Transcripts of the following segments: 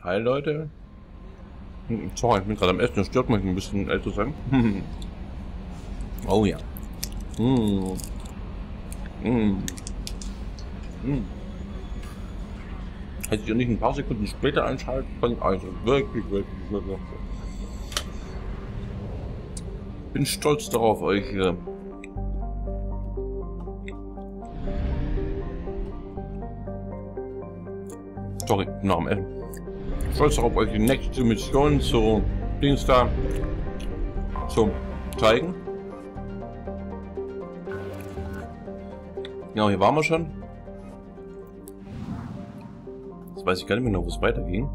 Hi Leute. Sorry, ich bin gerade am Essen, das stört mich ein bisschen, älter sein. Oh ja. Hättet ihr nicht ein paar Sekunden später einschalten können, also wirklich. Bin stolz darauf, euch sorry, nach dem Essen. Stolz darauf, euch die nächste Mission zu Dienstag zu zeigen. Ja, hier waren wir schon. Jetzt weiß ich gar nicht mehr noch, wo es weiterging.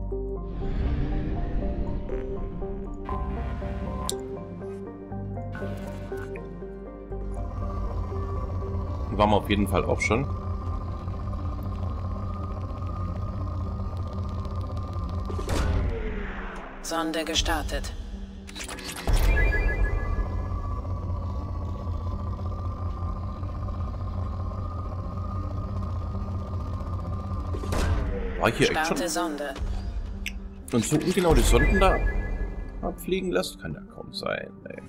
Hier waren wir auf jeden Fall auch schon. Sonde gestartet. War ich hier echt Starte schon? Sonde. Und so ungenau die Sonden da abfliegen lässt? Kann ja kaum sein, ey.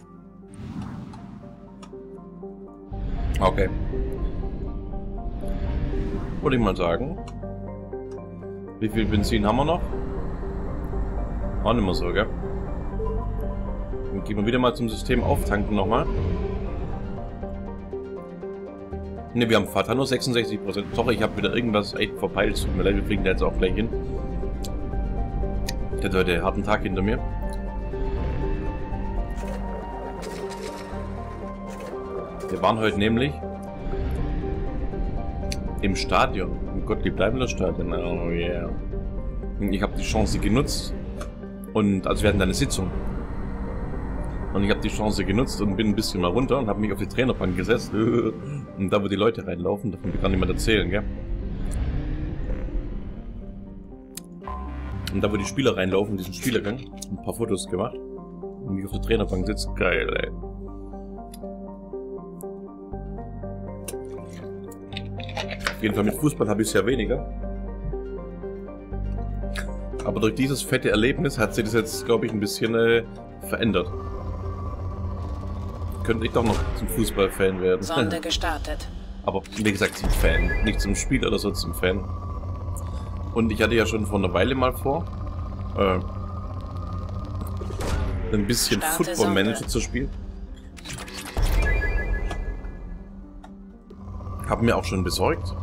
Okay. Würde ich mal sagen. Wie viel Benzin haben wir noch? Auch nicht mehr so, gell? Dann gehen wir wieder mal zum System auftanken nochmal. Ne, wir haben Vater nur 66%. Sorry, ich habe wieder irgendwas echt verpeilt. Tut mir leid, wir kriegen da jetzt auch gleich hin. Ich hatte heute einen harten Tag hinter mir. Wir waren heute nämlich im Stadion. Im Gottlieb-Daimler-Stadion. Oh yeah. Ich habe die Chance genutzt. Und also wir hatten da eine Sitzung. Und ich habe die Chance genutzt und bin ein bisschen mal runter und habe mich auf die Trainerbank gesetzt. Und da, wo die Leute reinlaufen, davon kann niemand erzählen, gell? Und da, wo die Spieler reinlaufen, diesen Spielergang, ein paar Fotos gemacht. Und mich auf der Trainerbank sitzt. Geil, ey. Auf jeden Fall mit Fußball habe ich es ja weniger. Aber durch dieses fette Erlebnis hat sich das jetzt, glaube ich, ein bisschen verändert. Könnte ich doch noch zum Fußballfan werden. Sonde gestartet. Aber wie gesagt, zum Fan. Nicht zum Spiel oder so, zum Fan. Und ich hatte ja schon vor einer Weile mal vor, ein bisschen Football Manager zu spielen. Haben mir auch schon besorgt.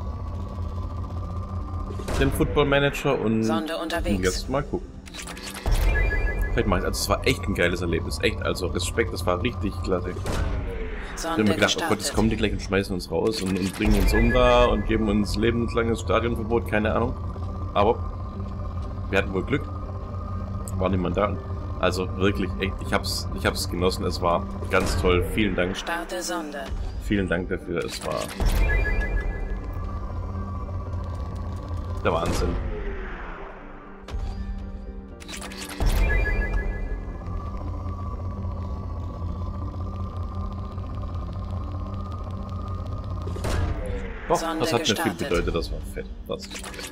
Den Football Manager und Sonde unterwegs. Jetzt mal gucken. Vielleicht mal, also es war echt ein geiles Erlebnis, echt, also Respekt, das war richtig klasse. Ich habe mir gedacht, oh Gott, jetzt kommen die gleich und schmeißen uns raus und bringen uns um da und geben uns lebenslanges Stadionverbot, keine Ahnung. Aber wir hatten wohl Glück, war niemand da. Also wirklich, echt, ich hab's genossen, es war ganz toll, vielen Dank. Starte Sonde. Vielen Dank dafür, es war der Wahnsinn. Doch, Sonde das hat mir viel gestartet. bedeutet, das war fett. Das war fett.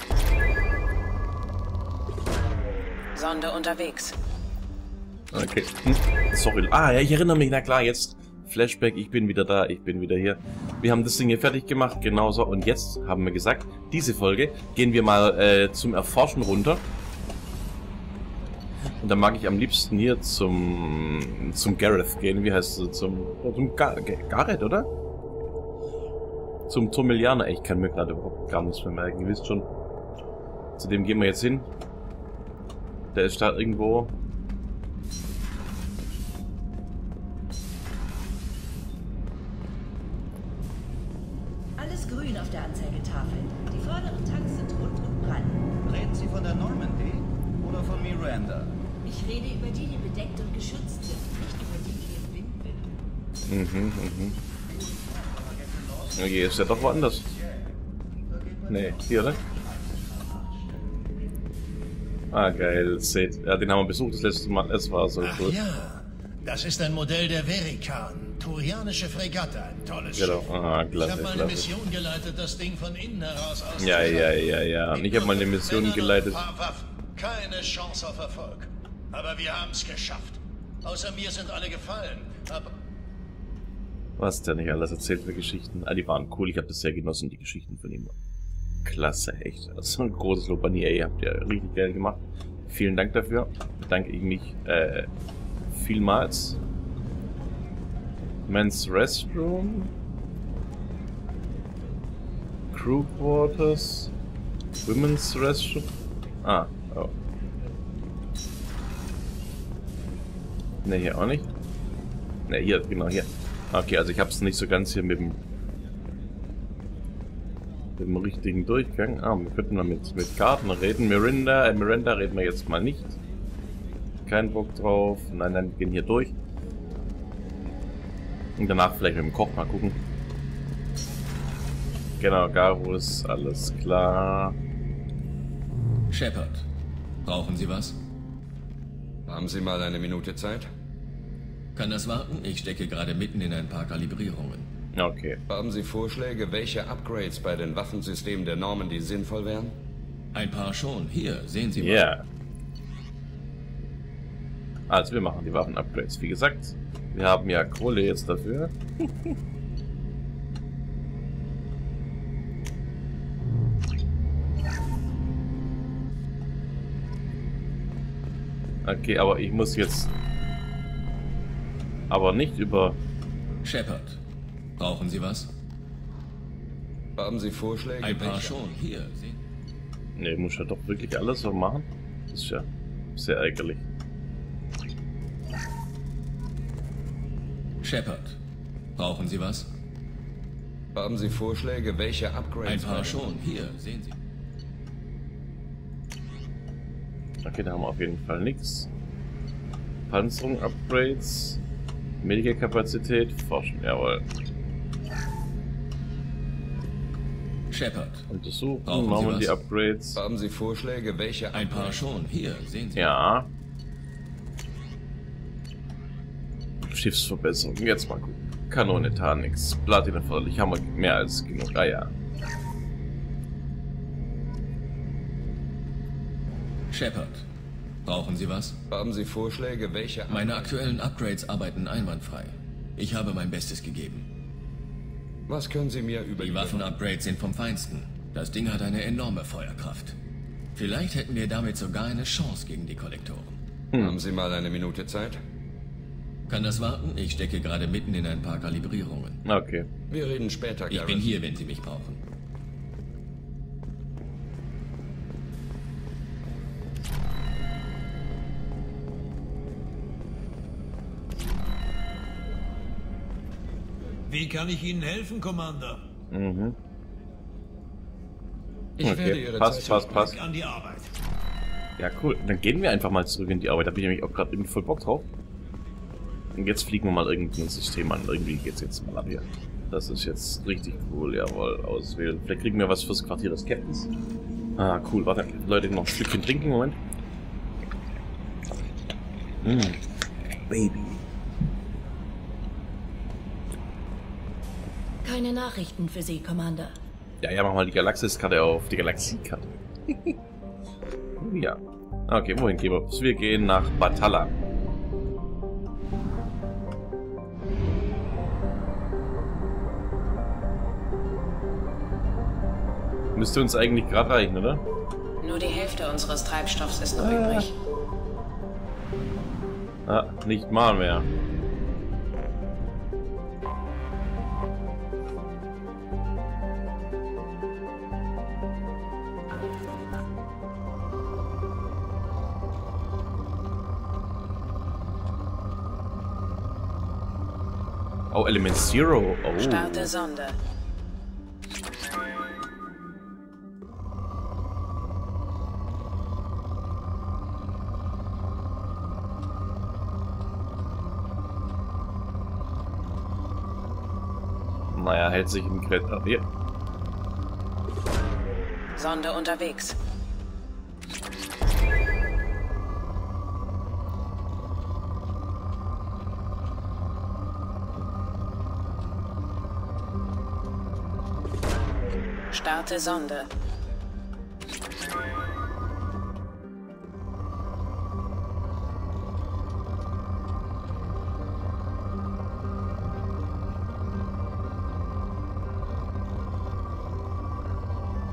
Sonde unterwegs. Okay. Sorry. Ah, ja, ich erinnere mich, na klar, jetzt Flashback, ich bin wieder da, ich bin wieder hier. Wir haben das Ding hier fertig gemacht, genauso. Und jetzt haben wir gesagt, diese Folge gehen wir mal zum Erforschen runter. Und dann mag ich am liebsten hier zum Gareth gehen. Wie heißt es? Zum Gareth, oder? Zum Tomilianer. Ich kann mir gerade überhaupt gar nichts mehr merken. Ihr wisst schon. Zu dem gehen wir jetzt hin. Der ist da irgendwo. Alles grün auf der Anzeigetafel. Die vorderen Tanks sind rund und prall. Reden Sie von der Normandy oder von Miranda? Ich rede über die, die bedeckt und geschützt sind, nicht über die, die im Wind winden. Okay, ist ja doch woanders. Nee, hier, ne? Ah, geil, seht. Ja, den haben wir besucht das letzte Mal. Es war so Ach cool. ja, das ist ein Modell der Verikan. Turianische Fregatte, ein tolles Genau. Schiff. Ah, Ich klasse, habe mal eine klasse. Mission geleitet, das Ding von innen heraus Ja. Und ich habe mal eine Mission geleitet. Keine Chance auf Erfolg. Aber wir haben es geschafft. Außer mir sind alle gefallen. Aber Was der nicht alles erzählt für Geschichten. Ah, die waren cool. Ich habe das sehr genossen, die Geschichten von ihm. Klasse, echt. Also ein großes Lob an EA. Habt ihr richtig geil gemacht. Vielen Dank dafür. Bedanke ich mich vielmals. Men's Restroom. Crew Quarters. Women's Restroom. Ah, oh. Ne, hier auch nicht. Ne, hier, genau, hier. Okay, also ich hab's nicht so ganz hier mit dem richtigen Durchgang. Ah, wir könnten mal mit Karten reden. Miranda reden wir jetzt mal nicht. Kein Bock drauf. Nein, wir gehen hier durch. Und danach vielleicht mit dem Koch mal gucken. Genau, Garus, alles klar. Shepard, brauchen Sie was? Haben Sie mal eine Minute Zeit? Kann das warten? Ich stecke gerade mitten in ein paar Kalibrierungen. Okay. Haben Sie Vorschläge, welche Upgrades bei den Waffensystemen der Normandy sinnvoll wären? Ein paar schon. Hier, sehen Sie mal. Ja. Yeah. Also wir machen die Waffen-Upgrades. Wie gesagt, wir haben ja Kohle jetzt dafür. Okay, aber ich muss jetzt... Aber nicht über... Shepard, brauchen Sie was? Haben Sie Vorschläge? Ein paar welche? schon. Hier, sehen Ne, ich muss ja doch wirklich alles so machen. Das ist ja sehr ärgerlich. Shepard, brauchen Sie was? Haben Sie Vorschläge, welche Upgrades? Ein paar bei den- schon. Hier, sehen Sie. Okay, da haben wir auf jeden Fall nichts. Panzerung, Upgrades, Medikakapazität, Forschen, jawohl. Shepard, Untersuchen, Brauchen Sie machen wir was? die Upgrades. Haben Sie Vorschläge, welche ein paar Upgrades? schon. Hier, sehen Sie. Ja. Schiffsverbesserung, jetzt mal gucken. Kanone, Tarnix, Platin förderlich, haben wir mehr als genug. Ah ja. Shepard, brauchen Sie was? Haben Sie Vorschläge, welche Meine aktuellen Upgrades arbeiten einwandfrei. Ich habe mein Bestes gegeben. Was können Sie mir über Die Waffen-Upgrades sind vom Feinsten. Das Ding hat eine enorme Feuerkraft. Vielleicht hätten wir damit sogar eine Chance gegen die Kollektoren. Haben Sie mal eine Minute Zeit? Kann das warten? Ich stecke gerade mitten in ein paar Kalibrierungen. Okay. Wir reden später, Ich Garrett. bin hier, wenn Sie mich brauchen. wie kann ich Ihnen helfen, Commander? Mhm. Ich werde Okay, Ihre passt, Zeit passt. An die Arbeit. Ja, cool. Dann gehen wir einfach mal zurück in die Arbeit. Da bin ich nämlich auch gerade irgendwie voll Bock drauf. Und jetzt fliegen wir mal irgendein System an. Irgendwie geht's jetzt mal ab hier. Das ist jetzt richtig cool. Jawohl, auswählen. Vielleicht kriegen wir was fürs Quartier des Captains. Ah, cool. Warte, Leute, noch ein Stückchen trinken. Moment. Baby. Keine Nachrichten für Sie, Commander. Ja, ja, mach mal die Galaxiskarte auf. Die Galaxiekarte. Ja. Okay, wohin gehen wir? Wir gehen nach Batalla. Müsste uns eigentlich gerade reichen, oder? Nur die Hälfte unseres Treibstoffs ist noch übrig. Ah, nicht mal mehr. Oh, Element Zero. Oh. Starte Sonde. Naja, hält sich im Quett. Hier. Sonde unterwegs. Starte Sonde.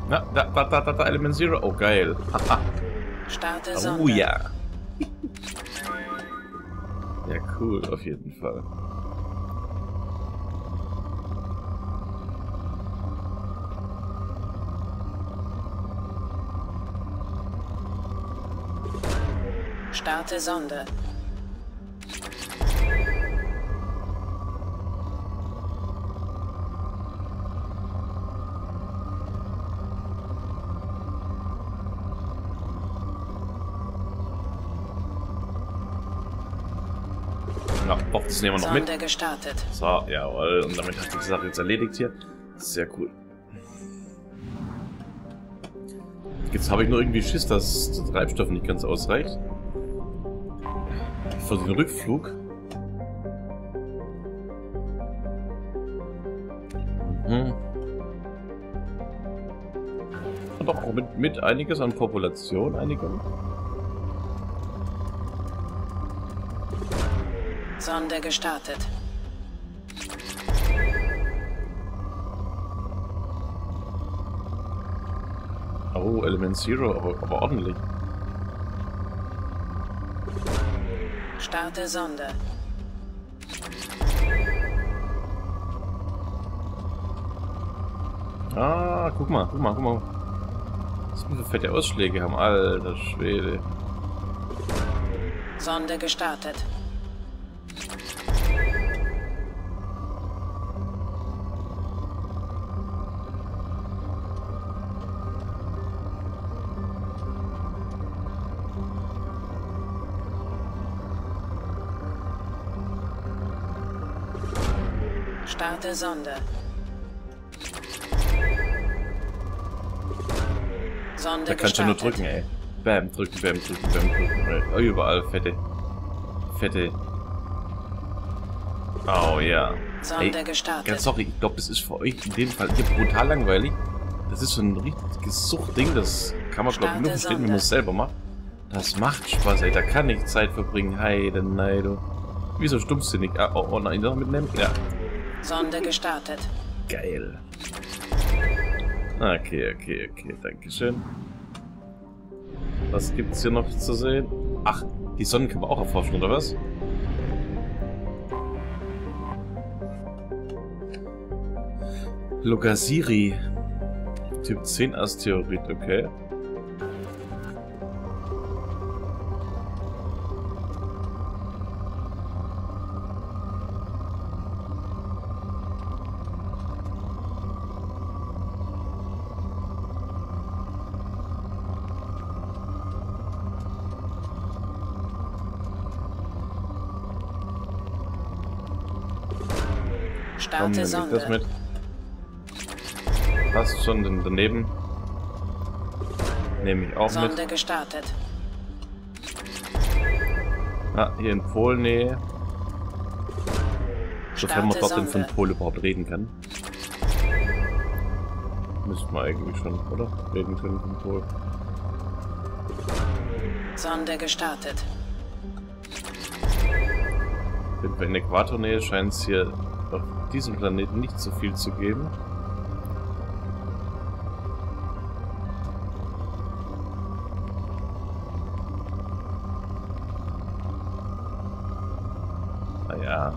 Na, da, Element Zero. Oh, geil. Starte Sonde. Oh, ja. Ja, cool, auf jeden Fall. Starte Sonde. Ja, doch, das nehmen wir noch mit. Sonde gestartet. So, jawohl. Und damit hat sich die Sache jetzt erledigt hier. Sehr cool. Jetzt habe ich nur irgendwie Schiss, dass der Treibstoff nicht ganz ausreicht. Für den Rückflug. Und auch mit einiges an Population, einigem. Sonde gestartet. Oh, Element Zero, aber ordentlich. Starte Sonde. Ah, guck mal. Was wir für fette Ausschläge haben, alter Schwede. Sonde gestartet. Starte Sonde. Sonde Da kannst du nur drücken, ey. Bam, drücken. Oh, überall fette. Oh ja. Sonde gestartet. Ganz sorry, ich glaube, das ist für euch in dem Fall hier brutal langweilig. Das ist so ein richtiges Suchtding, das kann man glaube ich nur verstehen, wenn man es selber macht. Das macht Spaß, ey. Da kann ich Zeit verbringen. Nein, du. Wieso stumpfsinnig? Ah, oh nein, noch mitnehmen? Ja. Sonde gestartet. Geil. Okay, dankeschön. Was gibt's hier noch zu sehen? Ach, die Sonnen kann man auch erforschen, oder was? Logasiri. Typ 10 Asteroid, okay. Starte Das Sonde. mit. Passt schon, denn daneben nehme ich auch Sonde mit. gestartet. Ah, hier in Polnähe. Sofern man Starte dort denn von Sonde. Pol überhaupt reden kann. Müsste man eigentlich schon, oder? Reden können von Pol. Sonde gestartet. In Äquatornähe scheint es hier auf diesem Planeten nicht so viel zu geben. Naja.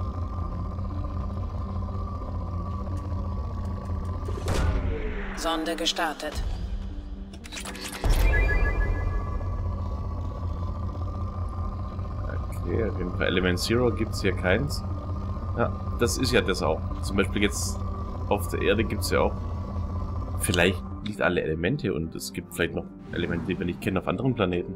Sonde gestartet. Okay, auf jeden Fall Element Zero gibt es hier keins. Ja, das ist ja das auch. Zum Beispiel jetzt auf der Erde gibt es ja auch vielleicht nicht alle Elemente und es gibt vielleicht noch Elemente, die wir nicht kennen auf anderen Planeten.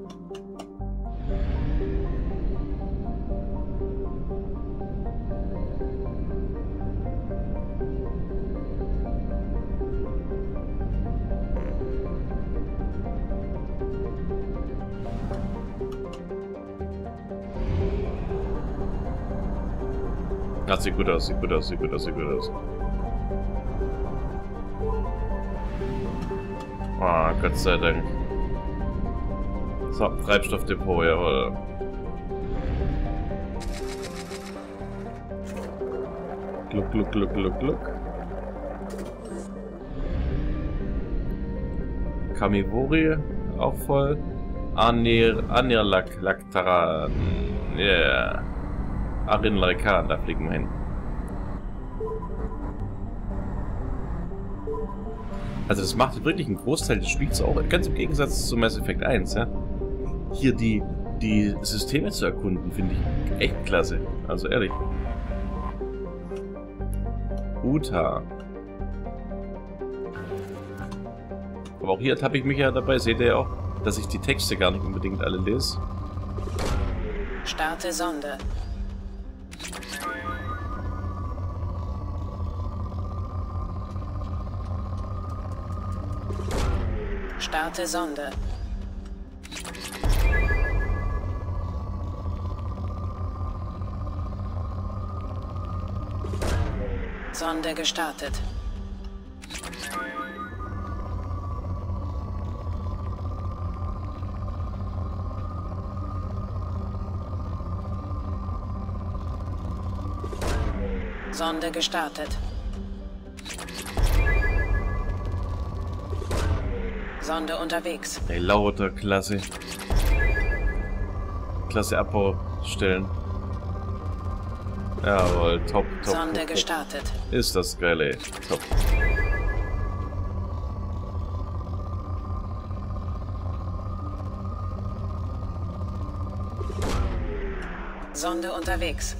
Das sieht gut aus, sieht gut aus. Ah, Gott sei Dank. So, Treibstoffdepot, jawohl. Gluck. Kamivori auch voll. Anirlaktaran. Yeah. Arinlarkan, da fliegen wir hin. Also das macht wirklich einen Großteil des Spiels auch, ganz im Gegensatz zu Mass Effect 1, ja. Hier die Systeme zu erkunden, finde ich echt klasse. Also ehrlich. Uta. Aber auch hier habe ich mich ja dabei, seht ihr ja auch, dass ich die Texte gar nicht unbedingt alle lese. Starte Sonde. Starte Sonde. Sonde gestartet. Sonde gestartet. Sonde unterwegs. Ey, lauter, klasse. Klasse Abbaustellen. Jawohl, top, top. Sonde top, gestartet. Top. Ist das geil, ey. Top. Sonde unterwegs.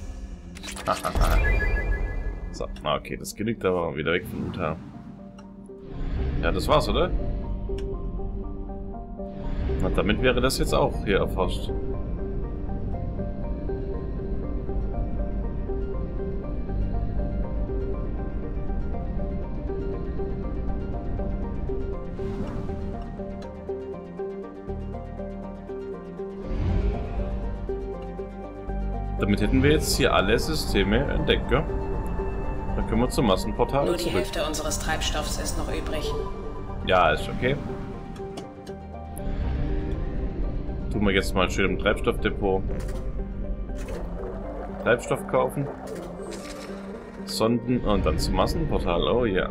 So, okay, das genügt aber wieder weg von Uta. Ja, das war's, oder? Und damit wäre das jetzt auch hier erforscht. Damit hätten wir jetzt hier alle Systeme entdeckt, gell? Dann können wir zum Massenportal Nur die zurück. Hälfte unseres Treibstoffs ist noch übrig. Ja, ist okay. Tun wir jetzt mal schön im Treibstoffdepot. Treibstoff kaufen. Sonden und dann zum Massenportal. Oh ja.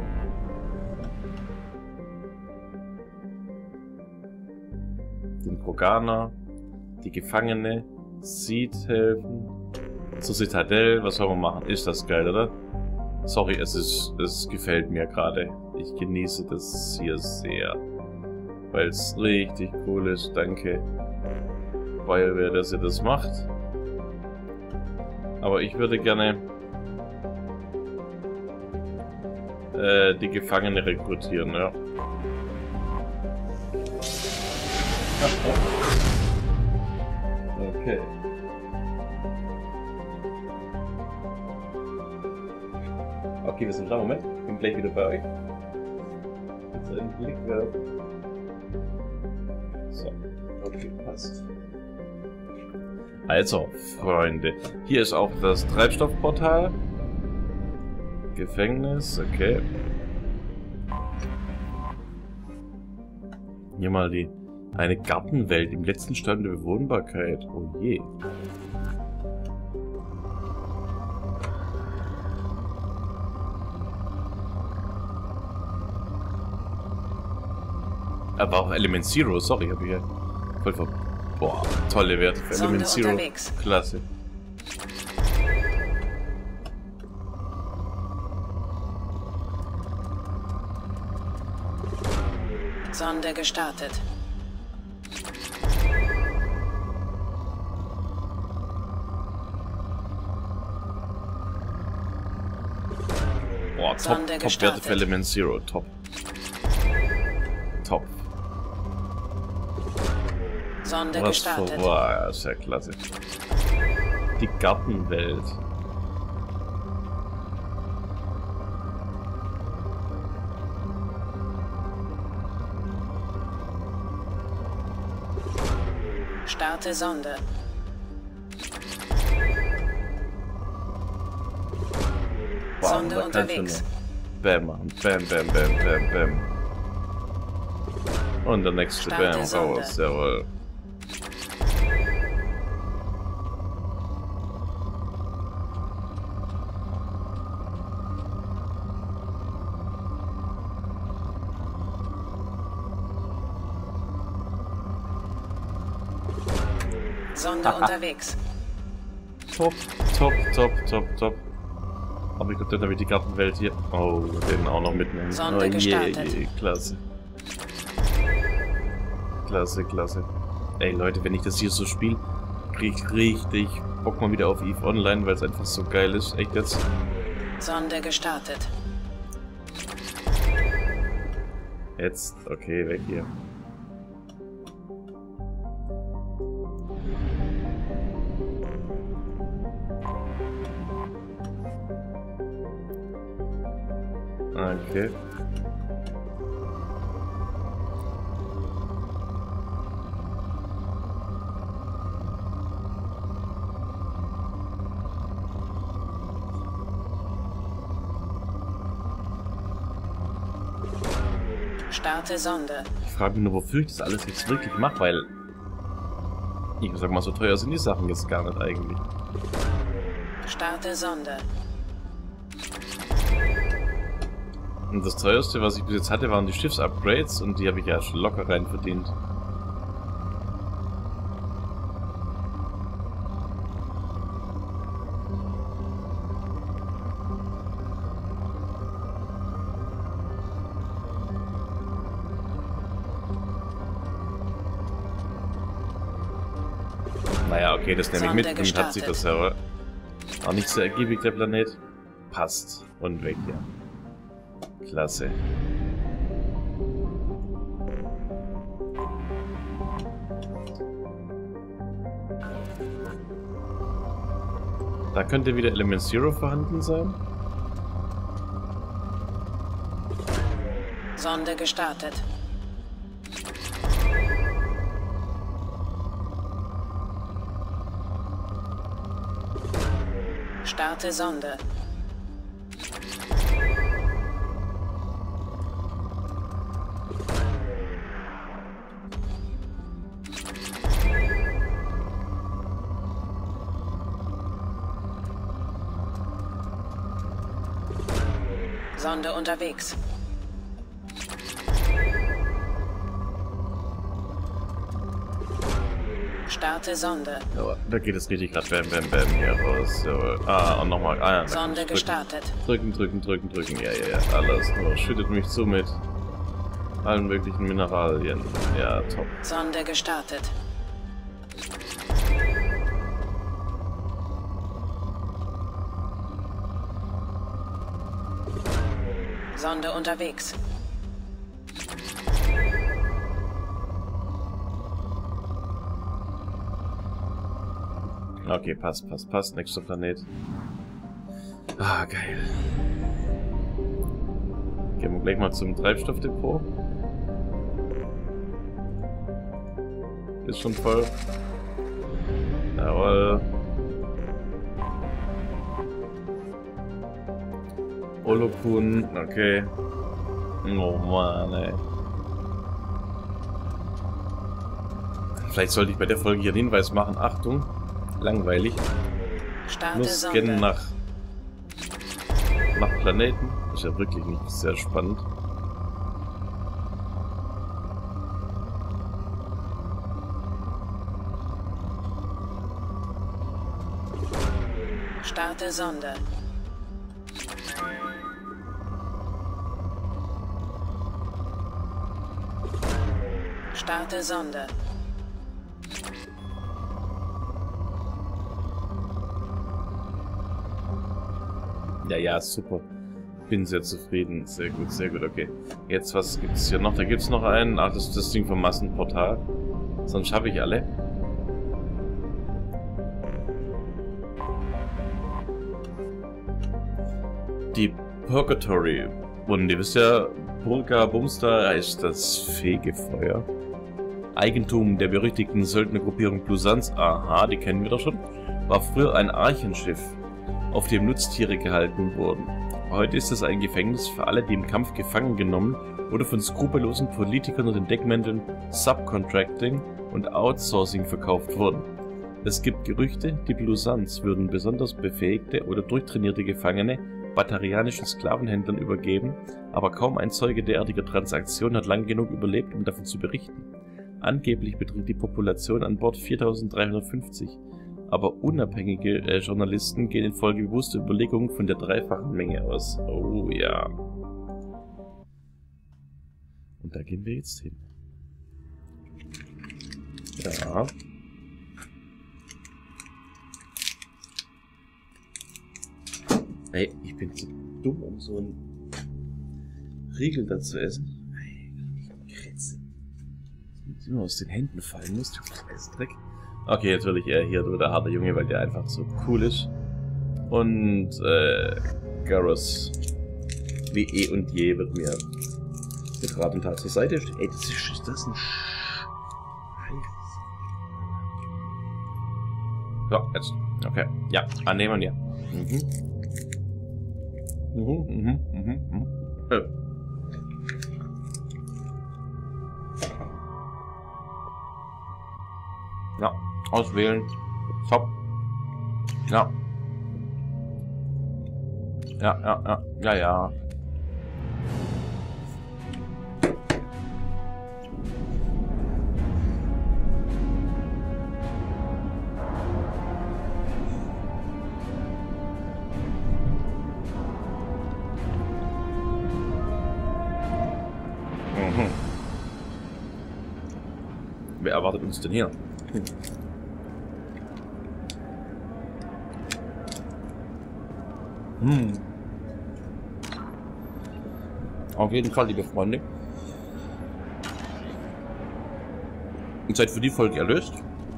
Den Kroganer. Die Gefangene. Seed helfen. Zur Citadel. Was soll man machen? Ist das geil, oder? Sorry, es gefällt mir gerade. Ich genieße das hier sehr. Weil es richtig cool ist. Danke. Feuerwehr, dass ihr das macht. Aber ich würde gerne die Gefangene rekrutieren, ja. Okay. Okay, wir sind da. Moment. Ich bin gleich wieder bei euch. Jetzt einen Blick werfen. So. Okay, passt. Also, Freunde. Hier ist auch das Treibstoffportal. Gefängnis, okay. Hier mal eine Gartenwelt im letzten Stand der Bewohnbarkeit. Oh je. Aber auch Element Zero, sorry, habe ich ja voll ver... Boah, tolle Werte für Sonde Element Zero. unterwegs. Klasse. Sonde gestartet. Boah, top, Sonde top gestartet. Werte für Element Zero, top. Top. Sonde Was gestartet. boah, ja, sehr klasse. Die Gartenwelt. Starte Sonde. Wow, Sonde da kannst du unterwegs. nur Bam machen. Bam, bam, bam, bam, bam. Und der nächste Starte Bam Sonde. raus, jawohl. Sonde unterwegs. Top, top, top, top, top. Aber ich glaube, dann habe ich die Gartenwelt hier. Oh, den auch noch mitnehmen. Sonde gestartet. Klasse. Klasse, klasse. Ey Leute, wenn ich das hier so spiele, krieg ich richtig Bock mal wieder auf EVE Online, weil es einfach so geil ist. Echt jetzt? Sonde gestartet. Jetzt? Okay, weg hier. Okay. Starte Sonde. Ich frage mich nur, wofür ich das alles jetzt wirklich mache, weil ich sag mal, so teuer sind die Sachen jetzt gar nicht eigentlich. Starte Sonde. Und das teuerste, was ich bis jetzt hatte, waren die Schiffsupgrades und die habe ich ja schon locker rein verdient. Naja, okay, das nehme ich mit und hat sich das ja auch nicht so ergiebig, der Planet. Passt. Und weg, ja. Klasse. Da könnte wieder Element Zero vorhanden sein. Sonde gestartet. Starte Sonde. Sonde unterwegs. Starte Sonde. Ja, da geht es richtig gerade bam, bam, bam hier raus. Ja, und nochmal. Ah, ja, Sonde gestartet. Drücken, drücken, drücken, drücken. Ja, ja, ja. Alles nur. Schüttet mich zu mit allen möglichen Mineralien. Ja, top. Sonde gestartet. Sonde unterwegs. Okay, passt, passt, passt. Nächster Planet. Ah, geil. Gehen wir gleich mal zum Treibstoffdepot. Ist schon voll. Jawohl. Olokun, okay. Oh Mann, ey. Vielleicht sollte ich bei der Folge hier einen Hinweis machen. Achtung, langweilig. Starte Nur scannen Sonde. nach Planeten. Ist ja wirklich nicht sehr spannend. Starte Sonde. Starte Sonde. Ja, ja, super. Bin sehr zufrieden. Sehr gut, okay. Jetzt, was gibt's hier noch? Da gibt's noch einen. Ach, das ist das Ding vom Massenportal. Sonst habe ich alle. Die Purgatory. Und ihr wisst ja, Purga Bumster heißt das Fegefeuer. Eigentum der berüchtigten Söldnergruppierung Blusans, aha, die kennen wir doch schon, war früher ein Archenschiff, auf dem Nutztiere gehalten wurden. Heute ist es ein Gefängnis für alle, die im Kampf gefangen genommen oder von skrupellosen Politikern unter den Deckmänteln Subcontracting und Outsourcing verkauft wurden. Es gibt Gerüchte, die Blusans würden besonders befähigte oder durchtrainierte Gefangene batarianischen Sklavenhändlern übergeben, aber kaum ein Zeuge derartiger Transaktionen hat lang genug überlebt, um davon zu berichten. Angeblich beträgt die Population an Bord 4350. Aber unabhängige Journalisten gehen infolge bewusster Überlegungen von der dreifachen Menge aus. Oh ja. Und da gehen wir jetzt hin. Ja. Ey, ich bin zu dumm, um so einen Riegel da zu essen. Ich kritze. Das immer aus den Händen fallen muss, du Dreck. Okay, jetzt will ich eher hier so der harte Junge, weil der einfach so cool ist. Und Garrus wie eh und je wird mir mit Rat und Tat zur Seite stehen. Ey, ist das ein So, jetzt. Okay. Ja, annehmen, ja. Ja, auswählen. Top. Ja. Ja. Wer erwartet uns denn hier? Auf jeden Fall, liebe Freunde. Und seid für die Folge erlöst.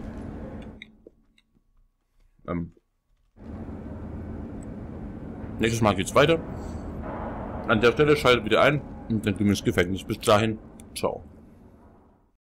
Nächstes Mal geht's weiter. An der Stelle schaltet wieder ein und dann gehen wir ins Gefängnis. Bis dahin, ciao.